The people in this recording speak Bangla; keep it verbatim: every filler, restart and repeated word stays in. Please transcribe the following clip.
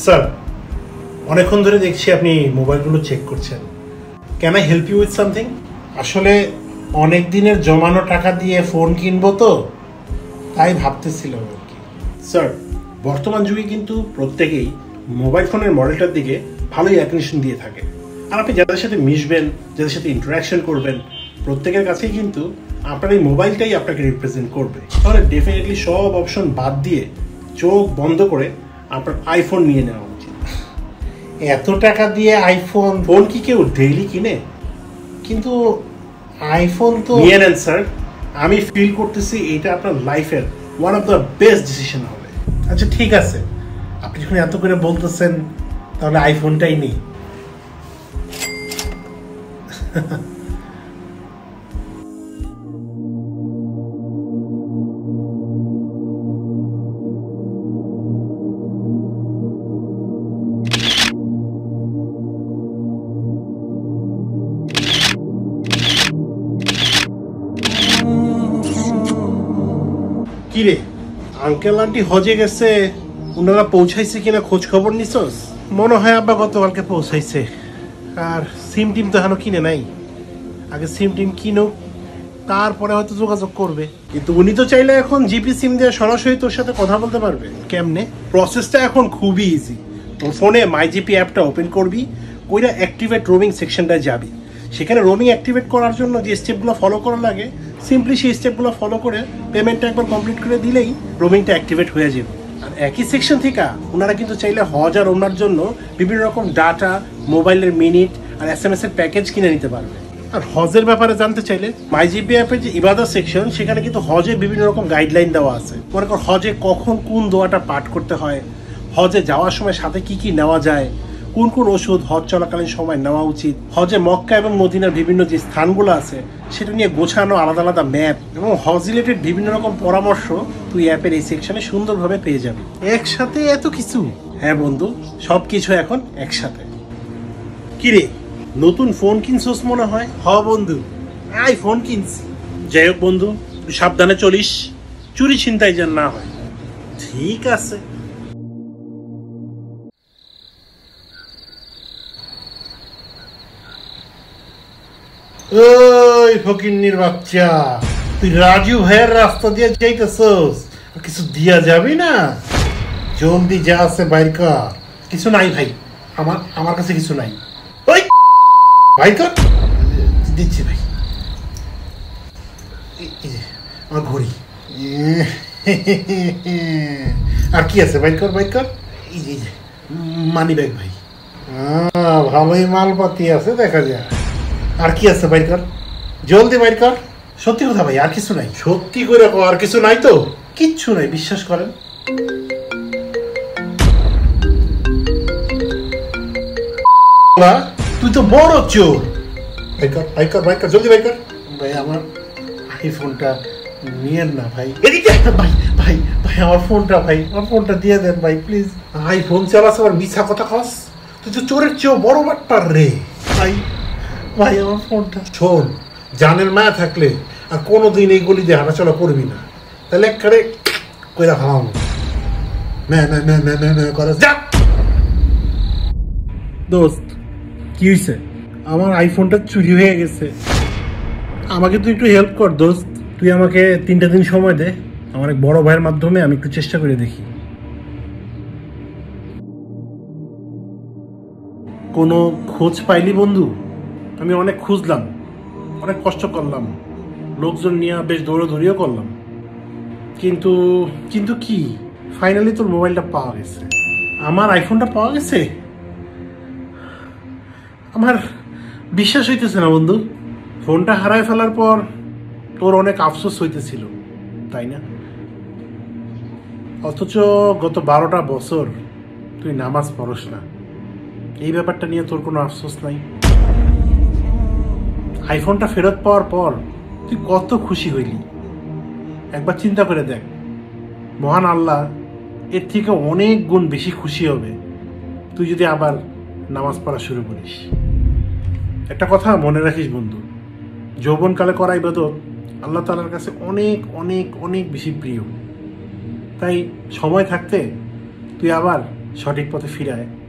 স্যার, অনেকক্ষণ ধরে দেখছি আপনি মোবাইলগুলো চেক করছেন। Can I help you with something? আসলে অনেক দিনের জমানো টাকা দিয়ে ফোন কিনবো তো, তাই ভাবতেছিলাম আর কি। স্যার, বর্তমান যুগে কিন্তু প্রত্যেকেই মোবাইল ফোনের মডেলটার দিকে ভালোই অ্যাটেনশন দিয়ে থাকে। আর আপনি যাদের সাথে মিশবেন, যাদের সাথে ইন্টারাকশন করবেন, প্রত্যেকের কাছেই কিন্তু আপনার এই মোবাইলটাই আপনাকে রিপ্রেজেন্ট করবে। তাহলে ডেফিনেটলি সব অপশন বাদ দিয়ে চোখ বন্ধ করে আপনার আইফোন নিয়ে নেওয়া উচিত। এত টাকা দিয়ে আইফোন ফোন কি কেউ ডেইলি কিনে? কিন্তু আইফোন তো নিয়ে নেন স্যার। আমি ফিল করতেছি এটা আপনার লাইফের one of the best decision হবে। আচ্ছা ঠিক আছে, আপনি যখন এত করে বলতেছেন তাহলে আইফোনটাই নিই। কিরে, আঙ্কেল আন্টি হজে গেছে, ওনারা পৌঁছাইছে কিনা খোঁজ খবর নিছস? মনে হয় আব্বা গতকালকে পৌঁছাইছে। আর সিম টিম তো এখনো কিনে নাই। আগে সিম টিম কিনো, তারপরে হয়তো যোগাযোগ করবে। কিন্তু উনি তো চাইলে এখন জিপি সিম দিয়ে সরাসরি তোর সাথে কথা বলতে পারবে। কেমনে? প্রসেসটা এখন খুবই ইজি। তোর ফোনে মাই জিপি অ্যাপটা ওপেন করবি, কইরা অ্যাক্টিভেট রোমিং সেকশনটায় যাবি। সেখানে রোমিং অ্যাক্টিভেট করার জন্য যে স্টেপগুলো ফলো করা লাগে, সিম্পলি সেই স্টেপগুলো ফলো করে পেমেন্টটা একবার কমপ্লিট করে দিলেই রোমিংটা অ্যাক্টিভেট হয়ে যাবে। আর একই সেকশন থেকে ওনারা কিন্তু চাইলে হজ আর ওনার জন্য বিভিন্ন রকম ডাটা, মোবাইলের মিনিট আর এস এম এস এর প্যাকেজ কিনে নিতে পারবে। আর হজের ব্যাপারে জানতে চাইলে মাই জিপি অ্যাপের যে ইবাদত সেকশন, সেখানে কিন্তু হজে বিভিন্ন রকম গাইডলাইন দেওয়া আছে। মনে কর হজে কখন কোন দোয়াটা পাঠ করতে হয়, হজে যাওয়ার সময় সাথে কি কি নেওয়া যায়, কোন কোন ওষুধ হজ চলাকালীন সময় নেওয়া উচিত, হজে মক্কা এবং মদিনার বিভিন্ন যে স্থানগুলো আছে সেটা নিয়ে গোছানো আলাদা আলাদা ম্যাপ এবং হজ রিলেটেড বিভিন্ন রকম পরামর্শ তুই অ্যাপের এই সেকশনে সুন্দরভাবে পেয়ে যাবি। একসাথে এত কিছু? হ্যাঁ বন্ধু, সব কিছু এখন একসাথে। কিরে, নতুন ফোন কিনছস মনে হয়? হ বন্ধু, আই ফোন কিনছি। যাই হোক বন্ধু, সাবধানে চলিস, চুরি ছিনতাই যেন না হয়। ঠিক আছে। ওই ফকিন্নির বাচ্চা, তুই রাজু ভাইয়ের রাস্তা দিয়ে যাইতেছস, কিছু দিয়া যাবি না? জলদি যা আছে বাইর কর। কিছু নাই ভাই, আমার আমার কাছে কিছু নাই। ওই ভাই কর, দিচ্ছি ভাই। আমার ঘড়ি আর কি আছে, বাইর কর বাইর কর। এই যে মানি ব্যাগ ভাই, ভালোই মালপাতি আছে দেখা যায়। আর কি আছে, বাইর কর, জলদি বাইর কর। সত্যি কথা ভাই, আর কিছু নাই। সত্যি করে আর কিছু নাই তো? কিচ্ছু নাই, বিশ্বাস করেন। তুই তো বড় চোর। বাইর কর বাইর কর বাইর কর, জলদি বাইর কর। ভাই আমার আইফোনটা নিয়েন না ভাই। এদিকে ভাই ভাই ভাই আমার ফোনটা, ভাই আমার ফোনটা দিয়ে দেন ভাই প্লিজ। আইফোন চালাস আবার মিছা কথা খাস? তুই তো চোরের চেয়েও বড় বাটপার রে ভাই। ভাই আমার ফোনটা। শোন, জানের মায়া থাকলে আর কোনোদিন এই গলি দিয়ে হাঁটাচলা করবি না, তাহলে একবারে কইরা ভাঙাবো। না না না না না না করে যা। দোস্ত, কি হয়েছে? আমার আইফোনটা চুরি হয়ে গেছে, আমাকে তুই একটু হেল্প কর দোস্ত। তুই আমাকে তিনটা দিন সময় দে, আমার এক বড় ভাইয়ের মাধ্যমে আমি একটু চেষ্টা করে দেখি। কোনো খোঁজ পাইলি বন্ধু? আমি অনেক খুঁজলাম, অনেক কষ্ট করলাম, লোকজন নিয়ে বেশ দৌড়াদৌড়িও করলাম, কিন্তু কিন্তু কি ফাইনালি তোর মোবাইলটা পাওয়া গেছে, আমার আইফোনটা পাওয়া গেছে। আমার বিশ্বাস হইতেছে না বন্ধু। ফোনটা হারায় ফেলার পর তোর অনেক আফসোস হইতেছিল, তাই না? অথচ গত বারোটা বছর তুই নামাজ পড়স না, এই ব্যাপারটা নিয়ে তোর কোনো আফসোস নাই। আইফোনটা ফেরত পাওয়ার পর তুই কত খুশি হইলি, একবার চিন্তা করে দেখ। মহান আল্লাহ এর থেকে অনেক গুণ বেশি খুশি হবে তুই যদি আবার নামাজ পড়া শুরু করিস। একটা কথা মনে রাখিস বন্ধু, যৌবনকালে করা ইবাদত আল্লাহ তাআলার কাছে অনেক অনেক অনেক বেশি প্রিয়। তাই সময় থাকতে তুই আবার সঠিক পথে ফিরায়।